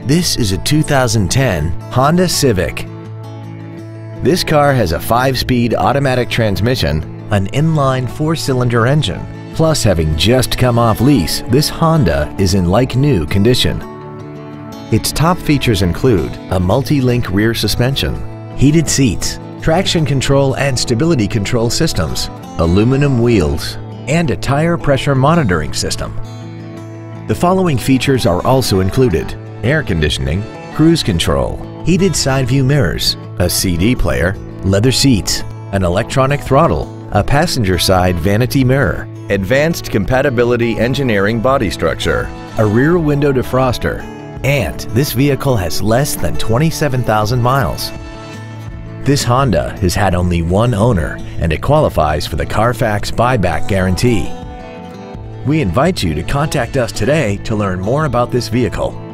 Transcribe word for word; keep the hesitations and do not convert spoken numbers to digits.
This is a two thousand ten Honda Civic. This car has a five-speed automatic transmission, an inline four-cylinder engine. Plus, having just come off lease, this Honda is in like-new condition. Its top features include a multi-link rear suspension, heated seats, traction control and stability control systems, aluminum wheels, and a tire pressure monitoring system. The following features are also included: air conditioning, cruise control, heated side view mirrors, a C D player, leather seats, an electronic throttle, a passenger side vanity mirror, advanced compatibility engineering body structure, a rear window defroster, and this vehicle has less than twenty-seven thousand miles. This Honda has had only one owner and it qualifies for the Carfax buyback guarantee. We invite you to contact us today to learn more about this vehicle.